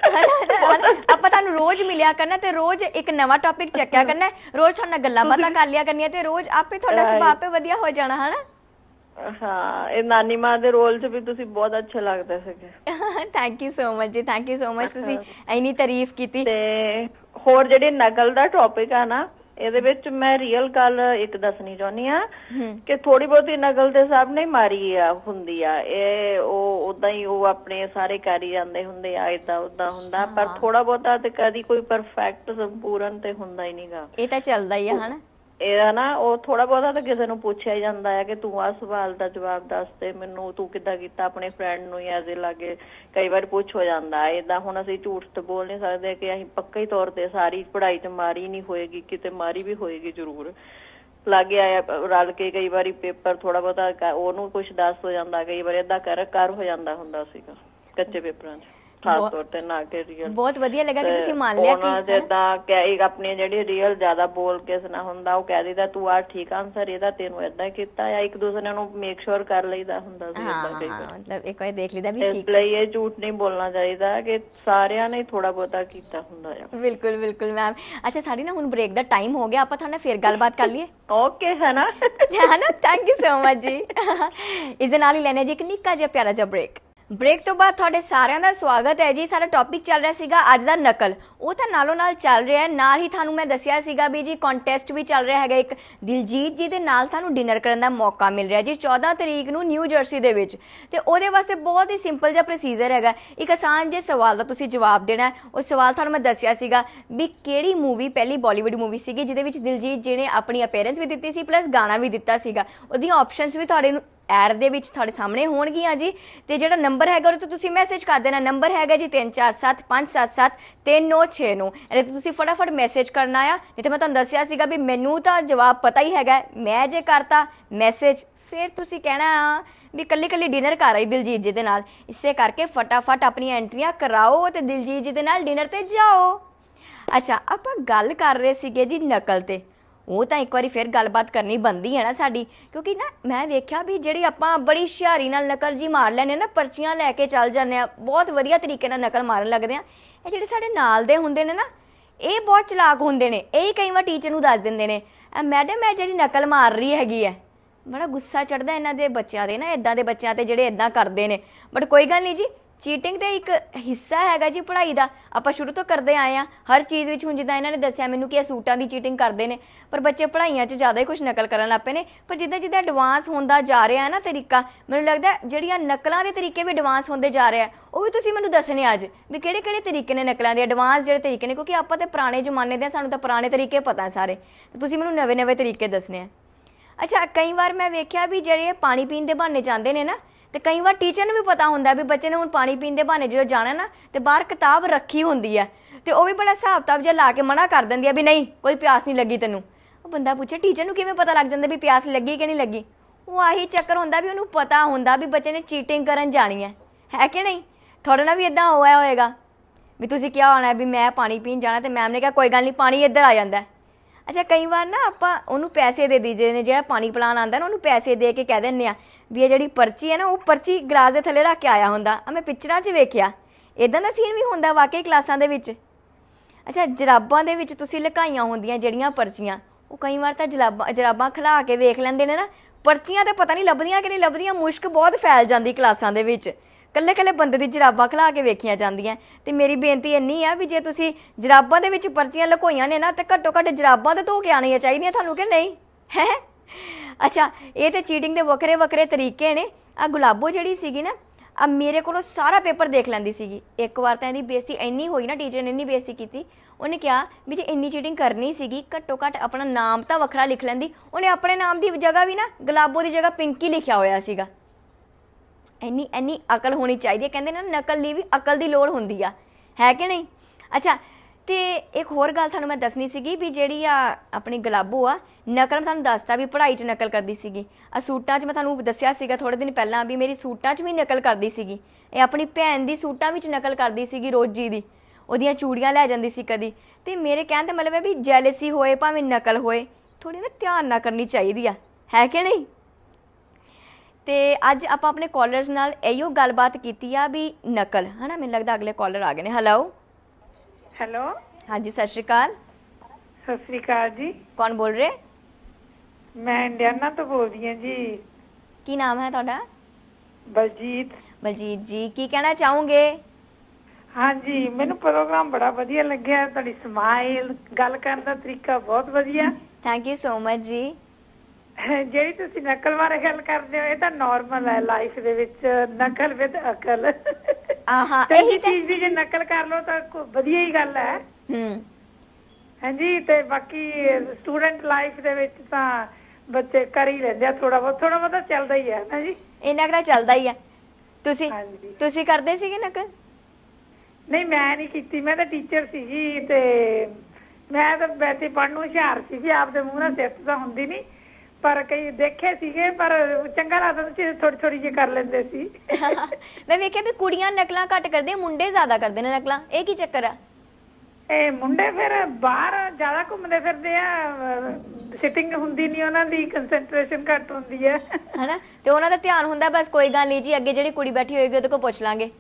ਆਪਾਂ ਤੁਹਾਨੂੰ ਰੋਜ਼ ਮਿਲਿਆ ਕਰਨਾ ਤੇ ਰੋਜ਼ ਇੱਕ ਨਵਾਂ ਟੌਪਿਕ ਚੱਕਿਆ ਕਰਨਾ, ਰੋਜ਼ ਤੁਹਾਡੇ ਨਾਲ ਗੱਲਾਂ ਬਾਤਾਂ ਕਰ ਲਿਆ ਕਰਨੀਆਂ ਤੇ ਰੋਜ਼ ਆਪੇ ਤੁਹਾਡਾ ਸੁਭਾਅ ਆਪੇ ਵਧੀਆ ਹੋ ਜਾਣਾ ਹਨਾ। ਹਾਂ, ਇਹ ਨਾਨੀ ਮਾਂ ਦੇ ਰੋਲ 'ਚ ਵੀ ਤੁਸੀਂ ਬਹੁਤ ਅੱਛੇ ਲੱਗਦੇ ਸੀਗੇ। ਥੈਂਕ ਯੂ ਸੋ ਮਚ ਜੀ, ਥੈਂਕ ਯੂ ਸੋ ਮਚ, ਤੁਸੀਂ ਇੰਨੀ ਤਾਰੀਫ ਕੀਤੀ। ਤੇ ਹੋਰ ਜਿਹੜੀ ਨਕਲ ਦਾ ਟੌਪਿਕ ਆ ਨਾ, ਇਹਦੇ ਵਿੱਚ ਮੈਂ ਰੀਅਲ ਗੱਲ ਇੱਕ ਦੱਸਣੀ ਚਾਹੁੰਦੀ ਆ ਕਿ ਥੋੜੀ ਬਹੁਤੀ ਨਕਲ ਤੇ ਸਭ ਨੇ ਮਾਰੀ ਆ ਹੁੰਦੀ ਆ, ਇਹ ਉਹ ਓਦਾਂ ਹੀ ਉਹ ਆਪਣੇ ਸਾਰੇ ਕਰੀ ਜਾਂਦੇ ਹੁੰਦੇ ਆ, ਏਦਾਂ ਓਦਾਂ ਹੁੰਦਾ, ਪਰ ਥੋੜਾ ਬਹੁਤਾ ਤੇ ਕਦੀ ਕੋਈ ਪਰਫੈਕਟ ਸੰਪੂਰਨ ਤੇ ਹੁੰਦਾ ਹੀ ਨਹੀਂਗਾ। ਇਹ ਤਾਂ ਚੱਲਦਾ ਹੀ ਆ ਹਨਾ। ਇਹ ਨਾ ਉਹ ਥੋੜਾ ਬਹੁਤਾ ਤਾਂ ਕਿਸੇ ਨੂੰ ਪੁੱਛਿਆ ਹੀ ਜਾਂਦਾ ਹੈ ਕਿ ਤੂੰ ਆਹ ਸਵਾਲ ਦਾ ਜਵਾਬ ਦੱਸ ਦੇ ਮੈਨੂੰ, ਤੂੰ ਕਿੱਦਾਂ ਕੀਤਾ ਆਪਣੇ ਫਰੈਂਡ ਨੂੰ ਜਾਂ ਇਹਦੇ ਲਾਗੇ, ਕਈ ਵਾਰ ਪੁੱਛ ਹੋ ਜਾਂਦਾ ਏਦਾਂ। ਹੁਣ ਅਸੀਂ ਝੂਠ ਤੇ ਬੋਲ ਨਹੀਂ ਸਕਦੇ ਕਿ ਅਸੀਂ ਪੱਕੇ ਤੌਰ ਤੇ ਸਾਰੀ ਪੜ੍ਹਾਈ 'ਚ ਮਾਰੀ ਨਹੀਂ ਹੋਏਗੀ, ਕਿਤੇ ਮਾਰੀ ਵੀ ਹੋਏਗੀ ਜ਼ਰੂਰ, ਲਾਗੇ ਆਇਆ ਰਲ ਕੇ ਕਈ ਵਾਰੀ ਪੇਪਰ ਥੋੜਾ ਬਹੁਤਾ ਉਹਨੂੰ ਕੁਛ ਦੱਸ ਹੋ ਜਾਂਦਾ, ਕਈ ਵਾਰ ਏਦਾਂ ਕਰ ਹੋ ਜਾਂਦਾ ਹੁੰਦਾ ਸੀਗਾ ਕੱਚੇ ਪੇਪਰਾਂ 'ਚ, ਖਾਸ ਤੌਰ ਤੇ ਨਾ ਕੇ ਰੀਅਲ। ਬਹੁਤ ਵਧੀਆ ਲੱਗਾ ਕਿ ਤੁਸੀਂ ਮੰਨ ਲਿਆ ਕਿ ਜਿੱਦਾਂ ਆਪਣੀ ਜਿਹੜੀ ਰੀਅਲ ਜ਼ਿਆਦਾ ਬੋਲ ਕੇ ਸੁਣਾ ਹੁੰਦਾ, ਉਹ ਕਹਿ ਦਿੰਦਾ ਤੂੰ ਆ ਠੀਕ ਆਨਸਰ ਇਹਦਾ, ਤੈਨੂੰ ਏਦਾਂ ਕੀਤਾ, ਜਾਂ ਇੱਕ ਦੂਸਰੇ ਨੂੰ ਮੇਕ ਸ਼ੋਰ ਕਰ ਲਈਦਾ ਹੁੰਦਾ ਸੀ ਏਦਾਂ ਕਈ ਵਾਰ, ਮਤਲਬ ਇੱਕ ਵਾਰ ਦੇਖ ਲਈਦਾ ਵੀ ਠੀਕ। ਇਸ ਲਈ ਇਹ ਝੂਠ ਨਹੀਂ ਬੋਲਣਾ ਚਾਹੀਦਾ ਕਿ ਸਾਰਿਆਂ ਨੇ ਥੋੜਾ ਬਹੁਤਾ ਕੀਤਾ ਹੁੰਦਾ ਆ। ਬਿਲਕੁਲ ਬਿਲਕੁਲ ਮੈਮ। ਅੱਛਾ ਸਾਡੀ ਨਾ ਹੁਣ ਬ੍ਰੇਕ ਦਾ ਟਾਈਮ ਹੋ ਗਿਆ, ਆਪਾਂ ਤੁਹਾਡੇ ਨਾਲ ਫਿਰ ਗੱਲਬਾਤ ਕਰ ਲਈਏ। ਓਕੇ ਹੈ ਨਾ ਥੈਂਕ ਯੂ ਸੋ ਮਚ ਜੀ। ਇਸ ਦੇ ਨਾਲ ਹੀ ਲੈਣੇ ਜੀ ਇੱਕ ਨਿੱਕਾ ਜਿਹਾ ਪਿਆਰਾ ਜਿਹਾ ਬ੍ਰੇਕ। ਬ੍ਰੇਕ ਤੋਂ ਬਾਅਦ ਤੁਹਾਡੇ ਸਾਰਿਆਂ ਦਾ ਸਵਾਗਤ ਹੈ ਜੀ। ਸਾਡਾ ਟੌਪਿਕ ਚੱਲ ਰਿਹਾ ਸੀਗਾ ਅੱਜ ਦਾ ਨਕਲ, ਉਹ ਤਾਂ ਨਾਲੋਂ ਨਾਲ ਚੱਲ ਰਿਹਾ ਹੈ, ਨਾਲ ਹੀ ਤੁਹਾਨੂੰ ਮੈਂ ਦੱਸਿਆ ਸੀਗਾ ਵੀ ਜੀ ਕੰਟੈਸਟ ਵੀ ਚੱਲ ਰਿਹਾ ਹੈਗਾ ਇੱਕ, ਦਿਲਜੀਤ ਜੀ ਦੇ ਨਾਲ ਤੁਹਾਨੂੰ ਡਿਨਰ ਕਰਨ ਦਾ ਮੌਕਾ ਮਿਲ ਰਿਹਾ ਜੀ 14 ਤਰੀਕ ਨੂੰ ਨਿਊ ਜਰਸੀ ਦੇ ਵਿੱਚ। ਤੇ ਉਹਦੇ ਵਾਸਤੇ ਬਹੁਤ ਹੀ ਸਿੰਪਲ ਜਿਹਾ ਪ੍ਰੋਸੀਜਰ ਹੈਗਾ, ਇੱਕ ਆਸਾਨ ਜਿਹੇ ਸਵਾਲ ਦਾ ਤੁਸੀਂ ਜਵਾਬ ਦੇਣਾ ਹੈ। ਉਹ ਸਵਾਲ ਤੁਹਾਨੂੰ ਮੈਂ ਦੱਸਿਆ ਸੀਗਾ ਵੀ ਕਿਹੜੀ ਮੂਵੀ ਪਹਿਲੀ ਬਾਲੀਵੁੱਡ ਮੂਵੀ ਸੀਗੀ ਜਿਹਦੇ ਵਿੱਚ ਦਿਲਜੀਤ ਜੀ ਨੇ ਆਪਣੀ ਅਪੀਅਰੈਂਸ ਵੀ ਦਿੱਤੀ ਸੀ ਪਲੱਸ ਗਾਣਾ ਵੀ ਦਿੱਤਾ ਸੀਗਾ, ਉਹਦੀਆਂ ਆਪਸ਼ਨਸ ਵੀ ਤੁਹਾਡੇ ਨੂੰ ਐਡ ਦੇ ਵਿੱਚ ਤੁਹਾਡੇ ਸਾਹਮਣੇ ਹੋਣਗੀਆਂ ਜੀ। ਤੇ ਜਿਹੜਾ ਨੰਬਰ ਹੈਗਾ ਉਹਦੇ ਤੋਂ ਤੁਸੀਂ ਮੈਸੇਜ ਕਰ ਦੇਣਾ, ਨੰਬਰ ਹੈਗਾ ਜੀ 3475773969। ਇਹਦੇ ਤੇ ਤੁਸੀਂ ਫਟਾਫਟ ਮੈਸੇਜ ਕਰਨਾ ਆ। ਨਹੀਂ ਤਾਂ ਮੈਂ ਤੁਹਾਨੂੰ ਦੱਸਿਆ ਸੀਗਾ ਵੀ ਮੈਨੂੰ ਤਾਂ ਜਵਾਬ ਪਤਾ ਹੀ ਹੈਗਾ, ਮੈਂ ਜੇ ਕਰਤਾ ਮੈਸੇਜ ਫਿਰ ਤੁਸੀਂ ਕਹਿਣਾ ਵੀ ਕੱਲੀ ਕੱਲੀ ਡਿਨਰ ਕਰ ਆਈ ਦਿਲਜੀਤ ਜੀ ਦੇ ਨਾਲ। ਇਸੇ ਕਰਕੇ ਫਟਾਫਟ ਆਪਣੀਆਂ ਐਂਟਰੀਆਂ ਕਰਾਓ ਤੇ ਦਿਲਜੀਤ ਜੀ ਦੇ ਨਾਲ ਡਿਨਰ ਤੇ ਜਾਓ। ਅੱਛਾ ਆਪਾਂ ਗੱਲ ਕਰ ਰਹੇ ਸੀਗੇ ਜੀ ਨਕਲ ਤੇ, ਉਹ ਤਾਂ ਇੱਕ ਵਾਰੀ ਫਿਰ ਗੱਲਬਾਤ ਕਰਨੀ ਬਣਦੀ ਹੈ ਨਾ ਸਾਡੀ, ਕਿਉਂਕਿ ਨਾ ਮੈਂ ਵੇਖਿਆ ਵੀ ਜਿਹੜੀ ਆਪਾਂ ਬੜੀ ਹੁਸ਼ਿਆਰੀ ਨਾਲ ਨਕਲ ਜੀ ਮਾਰ ਲੈਂਦੇ ਨਾ, ਪਰਚੀਆਂ ਲੈ ਕੇ ਚੱਲ ਜਾਂਦੇ ਹਾਂ, ਬਹੁਤ ਵਧੀਆ ਤਰੀਕੇ ਨਾਲ ਨਕਲ ਮਾਰਨ ਲੱਗਦੇ ਆ। ਇਹ ਜਿਹੜੇ ਸਾਡੇ ਨਾਲ ਦੇ ਹੁੰਦੇ ਨੇ ਨਾ, ਇਹ ਬਹੁਤ ਚਲਾਕ ਹੁੰਦੇ ਨੇ, ਇਹ ਕਈ ਵਾਰ ਟੀਚਰ ਨੂੰ ਦੱਸ ਦਿੰਦੇ ਨੇ ਮੈਡਮ ਇਹ ਜਿਹੜੀ ਨਕਲ ਮਾਰ ਰਹੀ ਹੈਗੀ ਹੈ। ਬੜਾ ਗੁੱਸਾ ਚੜ੍ਹਦਾ ਇਹਨਾਂ ਦੇ ਬੱਚਿਆਂ ਦੇ ਨਾ, ਇੱਦਾਂ ਦੇ ਬੱਚਿਆਂ ਤੇ ਜਿਹੜੇ ਇੱਦਾਂ ਕਰਦੇ ਨੇ। ਬਟ ਕੋਈ ਗੱਲ ਨਹੀਂ ਜੀ, ਚੀਟਿੰਗ ਤੇ ਇੱਕ ਹਿੱਸਾ ਹੈਗਾ ਜੀ ਪੜ੍ਹਾਈ ਦਾ, ਆਪਾਂ ਸ਼ੁਰੂ ਤੋਂ ਕਰਦੇ ਆਏ ਹਾਂ ਹਰ ਚੀਜ਼ ਵਿੱਚ। ਹੁਣ ਜਿੱਦਾਂ ਇਹਨਾਂ ਨੇ ਦੱਸਿਆ ਮੈਨੂੰ ਕਿ ਇਹ ਸੂਟਾਂ ਦੀ ਚੀਟਿੰਗ ਕਰਦੇ ਨੇ, ਪਰ ਬੱਚੇ ਪੜ੍ਹਾਈਆਂ 'ਚ ਜ਼ਿਆਦਾ ਹੀ ਕੁਛ ਨਕਲ ਕਰਨ ਲੱਗ ਪਏ ਨੇ। ਪਰ ਜਿੱਦਾਂ ਜਿੱਦਾਂ ਐਡਵਾਂਸ ਹੁੰਦਾ ਜਾ ਰਿਹਾ ਹੈ ਨਾ ਤਰੀਕਾ, ਮੈਨੂੰ ਲੱਗਦਾ ਜਿਹੜੀਆਂ ਨਕਲਾਂ ਦੇ ਤਰੀਕੇ ਵੀ ਐਡਵਾਂਸ ਹੁੰਦੇ ਜਾ ਰਹੇ ਆ, ਉਹ ਵੀ ਤੁਸੀਂ ਮੈਨੂੰ ਦੱਸਣੇ ਅੱਜ ਵੀ ਕਿਹੜੇ ਕਿਹੜੇ ਤਰੀਕੇ ਨੇ ਨਕਲਾਂ ਦੇ, ਐਡਵਾਂਸ ਜਿਹੜੇ ਤਰੀਕੇ ਨੇ, ਕਿਉਂਕਿ ਆਪਾਂ ਤਾਂ ਪੁਰਾਣੇ ਜ਼ਮਾਨੇ ਦੇ, ਸਾਨੂੰ ਤਾਂ ਪੁਰਾਣੇ ਤਰੀਕੇ ਪਤਾ ਸਾਰੇ, ਤੇ ਤੁਸੀਂ ਮੈਨੂੰ ਨਵੇਂ ਨਵੇਂ ਤਰੀਕੇ ਦੱਸਣੇ ਆ। ਅੱਛਾ ਕਈ ਵਾਰ ਮੈਂ ਵੇਖਿਆ ਵੀ ਜਿਹੜੇ ਪਾਣੀ ਪੀਣ ਦੇ ਬਹਾਨੇ ਜਾਂਦੇ ਨੇ ਨਾ, ਤੇ ਕਈ ਵਾਰ ਟੀਚਰ ਨੂੰ ਵੀ ਪਤਾ ਹੁੰਦਾ ਵੀ ਬੱਚੇ ਨੇ ਹੁਣ ਪਾਣੀ ਪੀਣ ਦੇ ਬਹਾਨੇ ਜਦੋਂ ਜਾਣਾ ਨਾ, ਤੇ ਬਾਹਰ ਕਿਤਾਬ ਰੱਖੀ ਹੁੰਦੀ ਹੈ, ਤੇ ਉਹ ਵੀ ਬੜਾ ਹਿਸਾਬ ਕਿਤਾਬ ਜਿਹਾ ਲਾ ਕੇ ਮਨਾ ਕਰ ਦਿੰਦੀ ਆ ਵੀ ਨਹੀਂ ਕੋਈ ਪਿਆਸ ਨਹੀਂ ਲੱਗੀ ਤੈਨੂੰ। ਉਹ ਬੰਦਾ ਪੁੱਛੇ ਟੀਚਰ ਨੂੰ ਕਿਵੇਂ ਪਤਾ ਲੱਗ ਜਾਂਦਾ ਵੀ ਪਿਆਸ ਲੱਗੀ ਕਿ ਨਹੀਂ ਲੱਗੀ? ਉਹ ਆਹੀ ਚੱਕਰ ਹੁੰਦਾ ਵੀ ਉਹਨੂੰ ਪਤਾ ਹੁੰਦਾ ਵੀ ਬੱਚੇ ਨੇ ਚੀਟਿੰਗ ਕਰਨ ਜਾਣੀ ਹੈ ਕਿ ਨਹੀਂ? ਤੁਹਾਡੇ ਨਾਲ ਵੀ ਇੱਦਾਂ ਹੋਇਆ ਹੋਏਗਾ ਵੀ ਤੁਸੀਂ ਕਿਹਾ ਹੋਣਾ ਵੀ ਮੈਂ ਪਾਣੀ ਪੀਣ ਜਾਣਾ, ਤੇ ਮੈਮ ਨੇ ਕਿਹਾ ਕੋਈ ਗੱਲ ਨਹੀਂ ਪਾਣੀ ਇੱਧਰ ਆ ਜਾਂਦਾ। ਅੱਛਾ ਕਈ ਵਾਰ ਨਾ ਆਪਾਂ ਉਹਨੂੰ ਪੈਸੇ ਦੇ ਦਈਦੇ ਨੇ, ਜਿਹੜਾ ਪਾਣੀ ਪਿਲਾਉਣ ਆਉਂਦਾ ਨਾ ਉਹਨੂੰ ਪੈਸੇ ਦੇ ਕੇ ਕਹਿ ਦਿੰਦੇ ਆ ਵੀ ਇਹ ਜਿਹੜੀ ਪਰਚੀ ਹੈ ਨਾ, ਉਹ ਪਰਚੀ ਗਲਾਸ ਦੇ ਥੱਲੇ ਰੱਖ ਕੇ ਆਇਆ ਹੁੰਦਾ। ਮੈਂ ਪਿਕਚਰਾਂ 'ਚ ਵੇਖਿਆ ਇੱਦਾਂ ਦਾ ਸੀਨ ਵੀ ਹੁੰਦਾ ਵਾਕਈ ਕਲਾਸਾਂ ਦੇ ਵਿੱਚ। ਅੱਛਾ ਜਰਾਬਾਂ ਦੇ ਵਿੱਚ ਤੁਸੀਂ ਲੁਕਾਈਆਂ ਹੁੰਦੀਆਂ ਜਿਹੜੀਆਂ ਪਰਚੀਆਂ, ਉਹ ਕਈ ਵਾਰ ਤਾਂ ਜਰਾਬਾਂ ਖਿਲਾ ਕੇ ਵੇਖ ਲੈਂਦੇ ਨੇ ਨਾ, ਪਰਚੀਆਂ ਤਾਂ ਪਤਾ ਨਹੀਂ ਲੱਭਦੀਆਂ ਕਿ ਨਹੀਂ ਲੱਭਦੀਆਂ, ਮੁਸ਼ਕ ਬਹੁਤ ਫੈਲ ਜਾਂਦੀ ਕਲਾਸਾਂ ਦੇ ਵਿੱਚ, ਕੱਲੇ ਕੱਲੇ ਬੰਦੇ ਦੀ ਜਰਾਬਾਂ ਖਿਲਾ ਕੇ ਵੇਖੀਆਂ ਜਾਂਦੀਆਂ। ਤੇ ਮੇਰੀ ਬੇਨਤੀ ਇੰਨੀ ਆ ਵੀ ਜੇ ਤੁਸੀਂ ਜਰਾਬਾਂ ਦੇ ਵਿੱਚ ਪਰਚੀਆਂ ਲੁਕੋਈਆਂ ਨੇ ਨਾ, ਤੇ ਘੱਟੋ ਘੱਟ ਜਰਾਬਾਂ ਤਾਂ ਧੋ ਕੇ ਆਉਣੀਆਂ ਚਾਹੀਦੀਆਂ ਤੁਹਾਨੂੰ ਕਿ ਨਹੀਂ ਹੈ। ਅੱਛਾ ਇਹ ਤੇ ਚੀਟਿੰਗ ਦੇ ਵੱਖਰੇ ਵੱਖਰੇ ਤਰੀਕੇ ਨੇ। ਆ ਗੁਲਾਬੋ ਜਿਹੜੀ ਸੀਗੀ ਨਾ, ਆ ਮੇਰੇ ਕੋਲੋਂ ਸਾਰਾ ਪੇਪਰ ਦੇਖ ਲੈਂਦੀ ਸੀਗੀ। ਇੱਕ ਵਾਰ ਤਾਂ ਇਹਦੀ ਬੇਇੱਜ਼ਤੀ ਇੰਨੀ ਹੋਈ ਨਾ, ਟੀਚਰ ਨੇ ਇੰਨੀ ਬੇਇੱਜ਼ਤੀ ਕੀਤੀ। ਉਹਨੇ ਕਿਹਾ ਵੀ ਜੇ ਇੰਨੀ ਚੀਟਿੰਗ ਕਰਨੀ ਸੀਗੀ ਘੱਟੋ ਘੱਟ ਆਪਣਾ ਨਾਮ ਤਾਂ ਵੱਖਰਾ ਲਿਖ ਲੈਂਦੀ। ਉਹਨੇ ਆਪਣੇ ਨਾਮ ਦੀ ਜਗ੍ਹਾ ਵੀ ਨਾ ਗੁਲਾਬੋ ਦੀ ਜਗ੍ਹਾ ਪਿੰਕੀ ਲਿਖਿਆ ਹੋਇਆ ਸੀਗਾ। ਇੰਨੀ ਅਕਲ ਹੋਣੀ ਚਾਹੀਦੀ ਹੈ। ਕਹਿੰਦੇ ਨਾ ਨਕਲ ਲਈ ਵੀ ਅਕਲ ਦੀ ਲੋੜ ਹੁੰਦੀ ਆ, ਹੈ ਕਿ ਨਹੀਂ? ਅੱਛਾ, ਤੇ ਇੱਕ ਹੋਰ ਗੱਲ ਤੁਹਾਨੂੰ ਮੈਂ ਦੱਸਣੀ ਸੀਗੀ ਵੀ ਜਿਹੜੀ ਆ ਆਪਣੀ ਗੁਲਾਬੋ ਆ, ਨਕਲ ਮੈਂ ਤੁਹਾਨੂੰ ਦੱਸਤਾ ਵੀ ਪੜ੍ਹਾਈ 'ਚ ਨਕਲ ਕਰਦੀ ਸੀਗੀ। ਸੂਟਾਂ 'ਚ ਮੈਂ ਤੁਹਾਨੂੰ ਦੱਸਿਆ ਸੀਗਾ ਥੋੜ੍ਹੇ ਦਿਨ ਪਹਿਲਾਂ ਵੀ ਮੇਰੀ ਸੂਟਾਂ 'ਚ ਵੀ ਨਕਲ ਕਰਦੀ ਸੀਗੀ। ਇਹ ਆਪਣੀ ਭੈਣ ਦੀ ਸੂਟਾਂ ਵਿੱਚ ਨਕਲ ਕਰਦੀ ਸੀਗੀ, ਰੋਜੀ ਦੀ, ਉਹਦੀਆਂ ਚੂੜੀਆਂ ਲੈ ਜਾਂਦੀ ਸੀ ਕਦੀ। ਅਤੇ ਮੇਰੇ ਕਹਿਣ ਦਾ ਮਤਲਬ ਹੈ ਵੀ ਜੈਲਸੀ ਹੋਏ ਭਾਵੇਂ ਨਕਲ ਹੋਏ, ਥੋੜ੍ਹੀ ਨਾ ਧਿਆਨ ਨਾਲ ਕਰਨੀ ਚਾਹੀਦੀ ਆ, ਹੈ ਕਿ ਨਹੀਂ? ਅਤੇ ਅੱਜ ਆਪਾਂ ਆਪਣੇ ਕਾਲਰਸ ਨਾਲ ਇਹੀਓ ਗੱਲਬਾਤ ਕੀਤੀ ਆ ਵੀ ਨਕਲ, ਹੈ ਨਾ। ਮੈਨੂੰ ਲੱਗਦਾ ਅਗਲੇ ਕਾਲਰ ਆ ਗਏ ਨੇ। ਹੈਲੋ ਹੈਲੋ, ਹਾਂਜੀ, ਸਤਿ ਸ਼੍ਰੀ ਅਕਾਲ। ਸਤਿ ਸ੍ਰੀ ਅਕਾਲ ਜੀ। ਕੌਣ ਬੋਲ ਰਹੇ? ਮੈਂ ਇੰਡੀਆਨਾ ਤੋਂ ਬੋਲਦੀ ਹਾਂ ਜੀ। ਕੀ ਨਾਮ ਹੈ ਤੁਹਾਡਾ? ਬਲਜੀਤ। ਬਲਜੀਤ ਜੀ, ਕੀ ਕਹਿਣਾ ਚਾਹੋਗੇ? ਹਾਂਜੀ, ਮੈਨੂੰ ਪ੍ਰੋਗਰਾਮ ਬੜਾ ਵਧੀਆ ਲੱਗਿਆ। ਤੁਹਾਡੀ ਸਮਾਈਲ, ਗੱਲ ਕਰਨ ਦਾ ਤਰੀਕਾ ਬਹੁਤ ਵਧੀਆ। ਥੈਂਕ ਯੂ ਸੋ ਮਚ ਜੀ। ਜਿਹੜੀ ਤੁਸੀਂ ਨਕਲ ਬਾਰੇ ਗੱਲ ਕਰਦੇ ਹੋ, ਇਹ ਤਾਂ ਨਾਰਮਲ ਹੈ ਲਾਈਫ ਦੇ ਵਿੱਚ, ਨਕਲ ਵਿਦ ਅਕਲ। ਇਹੀ ਚੀਜ਼ ਦੀ ਜੇ ਨਕਲ ਕਰ ਲਓ ਤਾਂ ਵਧੀਆ ਹੀ ਗੱਲ ਹੈ। ਹਾਂਜੀ, ਤੇ ਬਾਕੀ ਸਟੂਡੈਂਟ ਲਾਈਫ ਦੇ ਵਿੱਚ ਤਾਂ ਬੱਚੇ ਕਰ ਹੀ ਲੈਂਦੇ ਆ, ਥੋੜਾ ਬਹੁਤਾ ਚੱਲਦਾ ਹੀ ਹੈ ਨਾ ਜੀ। ਇੰਨਾ ਕੁ ਤਾਂ ਚੱਲਦਾ ਹੀ ਹੈ। ਤੁਸੀਂ ਕਰਦੇ ਸੀਗੇ ਨਕਲ? ਨਹੀਂ, ਮੈਂ ਨਹੀਂ ਕੀਤੀ। ਮੈਂ ਤਾਂ ਟੀਚਰ ਸੀ ਜੀ, ਤੇ ਮੈਂ ਤਾਂ ਵੈਸੇ ਪੜ੍ਹਨ ਨੂੰ ਹੁਸ਼ਿਆਰ ਸੀ ਜੀ। ਆਪਦੇ ਮੂੰਹ ਨਾਲ ਸਿਫਤ ਤਾਂ ਹੁੰਦੀ ਨਹੀਂ, ਪਰ ਕਈ ਦੇਖੇ ਸੀਗੇ, ਪਰ ਚੰਗਾ ਲੱਗਦਾ ਸੀ, ਥੋੜੀ ਜਿਹੀ ਕਰ ਲੈਂਦੇ ਸੀ। ਮੈਂ ਵੇਖਿਆ ਵੀ ਕੁੜੀਆਂ ਨਕਲਾਂ ਘੱਟ ਕਰਦੀਆਂ, ਮੁੰਡੇ ਜ਼ਿਆਦਾ ਕਰਦੇ ਨੇ ਨਕਲਾਂ। ਇਹ ਕੀ ਚੱਕਰ ਆ? ਇਹ ਮੁੰਡੇ ਫਿਰ ਬਾਹਰ ਜ਼ਿਆਦਾ ਘੁੰਮਦੇ ਫਿਰਦੇ ਆ, ਸਿਟਿੰਗ ਹੁੰਦੀ ਨਹੀਂ ਉਹਨਾਂ ਦੀ, ਕੰਸੈਂਟਰੇਸ਼ਨ ਘੱਟ ਹੁੰਦੀ ਹੈ, ਹਨਾ। ਤੇ ਉਹਨਾਂ ਦਾ ਧਿਆਨ ਹੁੰਦਾ ਬਸ ਕੋਈ ਗੱਲ ਨਹੀਂ ਜੀ, ਅੱਗੇ ਜਿਹੜੀ ਕੁੜੀ ਬੈਠੀ ਹੋਏਗੀ ਉਹਦੇ ਕੋਲ ਪੁੱਛ ਲਾਂਗੇ।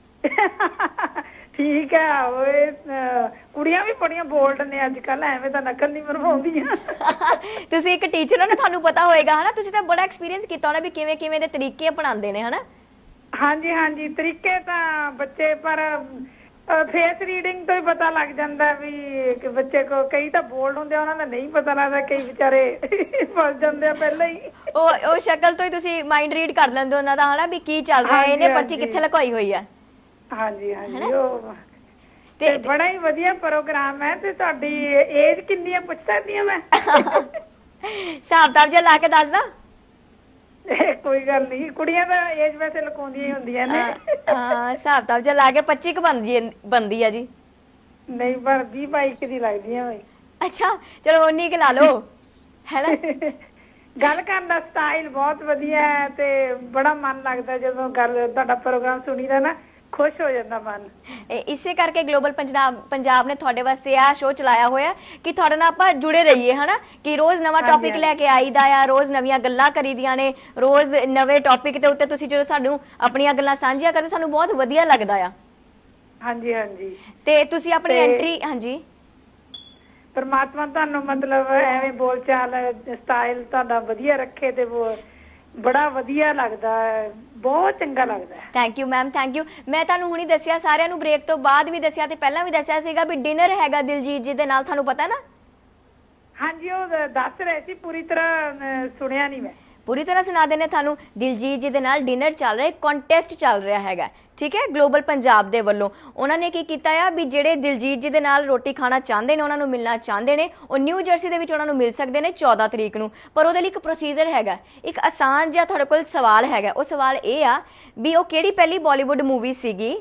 ਠੀਕ ਹੈ। ਓਏ, ਕੁੜੀਆਂ ਵੀ ਬੜੀਆਂ ਬੋਲਡ ਨੇ ਅੱਜ ਕੱਲ, ਐਵੇਂ ਤਾਂ ਨਕਲ ਨਹੀਂ ਮਰਵਾਉਂਦੀਆਂ। ਤੁਸੀਂ ਇੱਕ ਟੀਚਰ ਹੋ ਨਾ, ਤੁਹਾਨੂੰ ਪਤਾ ਹੋਏਗਾ, ਹਨਾ। ਤੁਸੀਂ ਤਾਂ ਬੜਾ ਐਕਸਪੀਰੀਅੰਸ ਕੀਤਾ ਹੋਣਾ ਵੀ ਕਿਵੇਂ ਕਿਵੇਂ ਦੇ ਤਰੀਕੇ ਅਪਣਾਉਂਦੇ ਨੇ, ਹਨਾ। ਹਾਂਜੀ, ਤਰੀਕੇ ਤਾਂ ਬੱਚੇ, ਪਰ ਫੇਸ ਰੀਡਿੰਗ ਤੋਂ ਹੀ ਪਤਾ ਲੱਗ ਜਾਂਦਾ ਵੀ ਬੱਚੇ ਕੋ, ਕਈ ਤਾਂ ਬੋਲਡ ਹੁੰਦੇ ਆ, ਉਹਨਾਂ ਦਾ ਨਹੀਂ ਪਤਾ ਲੱਗਦਾ, ਕਈ ਵਿਚਾਰੇ ਫਸ ਜਾਂਦੇ ਆ ਪਹਿਲਾਂ ਹੀ। ਉਹ ਸ਼ਕਲ ਤੋਂ ਹੀ ਤੁਸੀਂ ਮਾਈਂਡ ਰੀਡ ਕਰ ਲੈਂਦੇ ਹੋ ਉਹਨਾਂ ਦਾ, ਹਨਾ, ਵੀ ਕੀ ਚੱਲ ਰਿਹਾ, ਇਹਨੇ ਪਰਚੀ ਕਿੱਥੇ ਲੁਕਾਈ ਹੋਈ ਆ। ਹਾਂਜੀ, ਉਹ ਤੇ ਬੜਾ ਹੀ ਵਧੀਆ ਪ੍ਰੋਗਰਾਮ ਹੈ। ਤੇ ਤੁਹਾਡੀ ਏਜ ਕਿੰਨੀ ਹੈ, ਪੁੱਛ ਸਕਦੀ ਹਾਂ ਮੈਂ? ਹਿਸਾਬ ਤਾਬ ਜਿਹਾ ਲਾ ਕੇ ਦੱਸਦਾ। ਕੋਈ ਗੱਲ ਨਹੀਂ, ਕੁੜੀਆਂ ਦਾ ਏਜ ਵੈਸੇ ਲੁਕਾਉਂਦੀਆਂ ਹੀ ਹੁੰਦੀਆਂ ਨੇ। ਹਾਂ, ਹਿਸਾਬ ਤਾਬ ਜਿਹਾ ਲਾ ਕੇ 25 ਕੁ ਬਣਦੀ ਆ ਜੀ। ਨਹੀਂ, ਪਰ 20-22 ਦੀ ਲੱਗਦੀਆਂ ਹੋਈ। ਅੱਛਾ, ਚਲੋ 19 ਕੁ ਲਾ ਲਓ, ਹੈ ਨਾ। ਗੱਲ ਕਰਨ ਦਾ ਸਟਾਈਲ ਬਹੁਤ ਵਧੀਆ ਹੈ, ਤੇ ਬੜਾ ਮਨ ਲੱਗਦਾ ਜਦੋਂ ਤੁਹਾਡਾ ਪ੍ਰੋਗਰਾਮ ਸੁਣੀਦਾ ਨਾ, ਖੁਸ਼ ਹੋ ਜਾਂਦਾ ਮਨ। ਇਸੇ ਕਰਕੇ ਗਲੋਬਲ ਪੰਜਾਬ ਨੇ ਤੁਹਾਡੇ ਵਾਸਤੇ ਆਹ ਸ਼ੋਅ ਚਲਾਇਆ ਹੋਇਆ ਕਿ ਤੁਹਾਡੇ ਨਾਲ ਆਪਾਂ ਜੁੜੇ ਰਹੀਏ, ਹਨਾ। ਕਿ ਰੋਜ਼ ਨਵਾਂ ਟੌਪਿਕ ਲੈ ਕੇ ਆਈਦਾ ਆ, ਰੋਜ਼ ਨਵੀਆਂ ਗੱਲਾਂ ਕਰੀਦੀਆਂ ਨੇ, ਰੋਜ਼ ਨਵੇਂ ਟੌਪਿਕ ਦੇ ਉੱਤੇ ਤੁਸੀਂ ਜਦੋਂ ਸਾਨੂੰ ਆਪਣੀਆਂ ਗੱਲਾਂ ਸਾਂਝੀਆਂ ਕਰਦੇ, ਸਾਨੂੰ ਬਹੁਤ ਵਧੀਆ ਲੱਗਦਾ ਆ। ਹਾਂਜੀ। ਤੇ ਤੁਸੀਂ ਆਪਣੀ ਐਂਟਰੀ, ਹਾਂਜੀ, ਪਰਮਾਤਮਾ ਤੁਹਾਨੂੰ ਮਤਲਬ ਐਵੇਂ ਬੋਲ ਚਾਲ ਸਟਾਈਲ ਤੁਹਾਡਾ ਵਧੀਆ ਰੱਖੇ, ਤੇ ਬੜਾ ਵਧੀਆ ਲੱਗਦਾ, ਬਹੁਤ ਚੰਗਾ ਲੱਗਦਾ। Thank you ma'am, thank you. ਮੈਂ ਤੁਹਾਨੂੰ ਹੁਣੀ ਦੱਸਿਆ, ਸਾਰਿਆਂ ਨੂੰ ਬ੍ਰੇਕ ਤੋਂ ਬਾਅਦ ਵੀ ਦੱਸਿਆ ਤੇ ਪਹਿਲਾਂ ਵੀ ਦੱਸਿਆ ਸੀਗਾ ਵੀ ਡਿਨਰ ਹੈਗਾ ਦਿਲਜੀਤ ਜੀ ਦੇ ਨਾਲ, ਤੁਹਾਨੂੰ ਪਤਾ ਨਾ? ਹਾਂਜੀ, ਉਹ ਦੱਸ ਰਹੇ ਸੀ, ਪੂਰੀ ਤਰ੍ਹਾਂ ਸੁਣਿਆ ਨਹੀਂ ਮੈਂ। ਪੂਰੀ ਤਰ੍ਹਾਂ ਸੁਣਾ ਦਿੰਦੇ ਤੁਹਾਨੂੰ। ਦਿਲਜੀਤ ਜੀ ਦੇ ਨਾਲ ਡਿਨਰ ਚੱਲ ਰਿਹਾ, ਕੰਟੈਸਟ ਚੱਲ ਰਿਹਾ ਹੈਗਾ, ਠੀਕ ਹੈ, ਗਲੋਬਲ ਪੰਜਾਬ ਦੇ ਵੱਲੋਂ। ਉਹਨਾਂ ਨੇ ਕੀ ਕੀਤਾ ਆ ਵੀ ਜਿਹੜੇ ਦਿਲਜੀਤ ਜੀ ਦੇ ਨਾਲ ਰੋਟੀ ਖਾਣਾ ਚਾਹੁੰਦੇ ਨੇ, ਉਹਨਾਂ ਨੂੰ ਮਿਲਣਾ ਚਾਹੁੰਦੇ ਨੇ, ਉਹ ਨਿਊ ਜਰਸੀ ਦੇ ਵਿੱਚ ਉਹਨਾਂ ਨੂੰ ਮਿਲ ਸਕਦੇ ਨੇ 14 ਤਰੀਕ ਨੂੰ। ਪਰ ਉਹਦੇ ਲਈ ਇੱਕ ਪ੍ਰੋਸੀਜਰ ਹੈਗਾ, ਇੱਕ ਆਸਾਨ ਜਿਹਾ ਤੁਹਾਡੇ ਕੋਲ ਸਵਾਲ ਹੈਗਾ। ਉਹ ਸਵਾਲ ਇਹ ਆ ਵੀ ਉਹ ਕਿਹੜੀ ਪਹਿਲੀ ਬਾਲੀਵੁੱਡ ਮੂਵੀ ਸੀਗੀ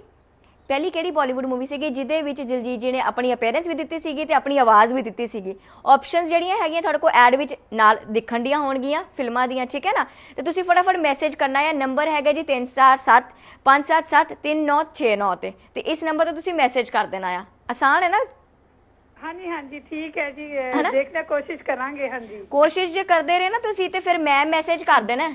ਜਿਹਦੇ ਵਿੱਚ ਦਿਲਜੀਤ ਜੀ ਨੇ ਆਪਣੀ ਅਪੀਅਰੈਂਸ ਵੀ ਦਿੱਤੀ ਸੀਗੀ ਤੇ ਆਪਣੀ ਆਵਾਜ਼ ਵੀ ਦਿੱਤੀ ਸੀਗੀ। ਆਪਸ਼ਨਸ ਜਿਹੜੀਆਂ ਹੈਗੀਆਂ ਤੁਹਾਡੇ ਕੋਲ ਐਡ ਵਿੱਚ ਨਾਲ ਦਿਖਣ ਦੀਆਂ ਹੋਣਗੀਆਂ ਫਿਲਮਾਂ ਦੀਆਂ, ਠੀਕ ਹੈ ਨਾ। ਤੇ ਤੁਸੀਂ ਫਟਾਫਟ ਮੈਸੇਜ ਕਰਨਾ ਹੈ। ਨੰਬਰ ਹੈਗਾ ਜੀ 347-577-3969 ਤੇ ਇਸ ਨੰਬਰ ਤੋਂ ਤੁਸੀਂ ਮੈਸੇਜ ਕਰ ਦੇਣਾ ਆ। ਆਸਾਨ ਹੈ ਨਾ? ਹਾਂਜੀ, ਠੀਕ ਹੈ ਜੀ, ਦੇਖਣਾ ਕੋਸ਼ਿਸ਼ ਕਰਾਂਗੇ। ਹਾਂਜੀ, ਕੋਸ਼ਿਸ਼ ਜੇ ਕਰਦੇ ਰਹੇ ਨਾ ਤੁਸੀਂ ਤੇ ਫਿਰ ਮੈਂ ਮੈਸੇਜ ਕਰ ਦੇਣਾ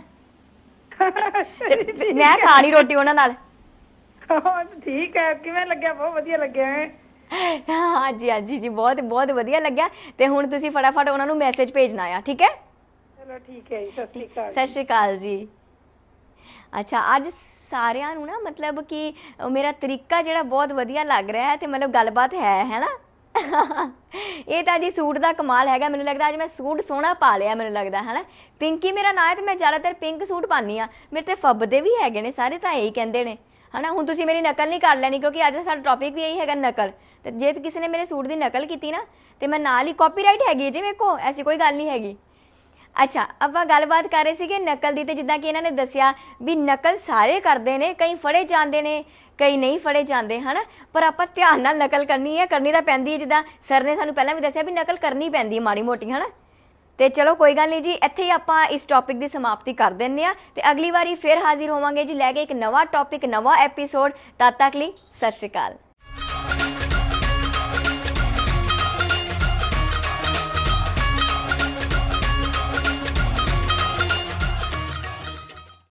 ਤੇ ਮੈਂ ਖਾਣੀ ਰੋਟੀ ਉਹਨਾਂ ਨਾਲ। ਠੀਕ ਹੈ, ਕਿਵੇਂ ਲੱਗਿਆ? ਬਹੁਤ ਵਧੀਆ ਲੱਗਿਆ ਹੈ। ਹਾਂਜੀ ਜੀ, ਬਹੁਤ ਬਹੁਤ ਵਧੀਆ ਲੱਗਿਆ। ਤੇ ਹੁਣ ਤੁਸੀਂ ਫਟਾਫਟ ਉਹਨਾਂ ਨੂੰ ਮੈਸੇਜ ਭੇਜਣਾ ਆ, ਠੀਕ ਹੈ? ਚਲੋ ਠੀਕ ਹੈ ਜੀ, ਸਤਿ ਸ਼੍ਰੀ ਅਕਾਲ। ਸਤਿ ਸ਼੍ਰੀ ਅਕਾਲ ਜੀ। ਅੱਛਾ, ਅੱਜ ਸਾਰਿਆਂ ਨੂੰ ਨਾ ਮਤਲਬ ਕਿ ਮੇਰਾ ਤਰੀਕਾ ਜਿਹੜਾ ਬਹੁਤ ਵਧੀਆ ਲੱਗ ਰਿਹਾ ਹੈ, ਤੇ ਮਤਲਬ ਗੱਲਬਾਤ ਹੈ ਨਾ। ਇਹ ਤਾਂ ਜੀ ਸੂਟ ਦਾ ਕਮਾਲ ਹੈਗਾ। ਮੈਨੂੰ ਲੱਗਦਾ ਅੱਜ ਮੈਂ ਸੂਟ ਸੋਹਣਾ ਪਾ ਲਿਆ, ਮੈਨੂੰ ਲੱਗਦਾ ਹੈ ਨਾ। ਪਿੰਕੀ ਮੇਰਾ ਨਾਂ ਹੈ ਤੇ ਮੈਂ ਜ਼ਿਆਦਾਤਰ ਪਿੰਕ ਸੂਟ ਪਾਉਂਦੀ ਹਾਂ। ਮੇਰੇ ਤੇ ਫੱਬਦੇ ਵੀ ਹੈਗੇ ਨੇ ਸਾਰੇ, ਤਾਂ ਇਹੀ ਕਹਿੰਦੇ ਨੇ ਹੈ ਨਾ। ਹੁਣ ਤੁਸੀਂ ਮੇਰੀ ਨਕਲ ਨਹੀਂ ਕਰ ਲੈਣੀ, ਕਿਉਂਕਿ ਅੱਜ ਸਾਡਾ ਟੌਪਿਕ ਵੀ ਇਹੀ ਹੈਗਾ ਨਕਲ। ਤੇ ਜੇ ਕਿਸੇ ਨੇ ਮੇਰੇ ਸੂਟ ਦੀ ਨਕਲ ਕੀਤੀ ਨਾ ਤੇ ਮੈਂ ਨਾਲ ਹੀ ਕਾਪੀਰਾਈਟ ਹੈਗੀ ਜੀ ਮੇਰੇ ਕੋਲ, ਐਸੀ ਕੋਈ ਗੱਲ ਨਹੀਂ ਹੈਗੀ। ਅੱਛਾ, ਆਪਾਂ ਗੱਲਬਾਤ ਕਰ ਰਹੇ ਸੀਗੇ ਨਕਲ ਦੀ। ਤੇ ਜਿੱਦਾਂ ਕਿ ਇਹਨਾਂ ਨੇ ਦੱਸਿਆ ਵੀ ਨਕਲ ਸਾਰੇ ਕਰਦੇ ਨੇ, ਕਈ ਫੜੇ ਜਾਂਦੇ ਨੇ, ਕਈ ਨਹੀਂ ਫੜੇ ਜਾਂਦੇ ਹੈ ਨਾ। ਪਰ ਆਪਾਂ ਧਿਆਨ ਨਾਲ ਨਕਲ ਕਰਨੀ ਹੈ, ਕਰਨੀ ਤਾਂ ਪੈਂਦੀ ਹੈ। ਜਿੱਦਾਂ ਸਰ ਨੇ ਸਾਨੂੰ ਪਹਿਲਾਂ ਵੀ ਦੱਸਿਆ ਵੀ ਨਕਲ ਕਰਨੀ ਪੈਂਦੀ ਹੈ ਮਾੜੀ ਮੋਟੀ, ਹੈ ਨਾ। ਤੇ ਚਲੋ ਕੋਈ ਗੱਲ ਨਹੀਂ ਜੀ, ਇੱਥੇ ਹੀ ਆਪਾਂ ਇਸ ਟੌਪਿਕ ਦੀ ਸਮਾਪਤੀ ਕਰ ਦਿੰਦੇ ਹਾਂ। ਤੇ ਅਗਲੀ ਵਾਰੀ ਫਿਰ ਹਾਜ਼ਰ ਹੋਵਾਂਗੇ ਜੀ ਲੈ ਕੇ ਇੱਕ ਨਵਾਂ ਟੌਪਿਕ, ਨਵਾਂ ਐਪੀਸੋਡ। ਤਦ ਤੱਕ ਲਈ ਸਤਿ ਸ਼੍ਰੀ ਅਕਾਲ।